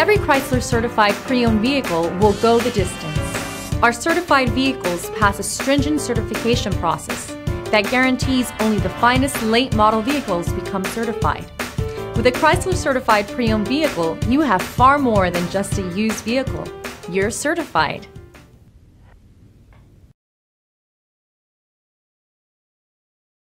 Every Chrysler certified pre-owned vehicle will go the distance. Our certified vehicles pass a stringent certification process that guarantees only the finest late model vehicles become certified. With a Chrysler certified pre-owned vehicle, you have far more than just a used vehicle. You're certified.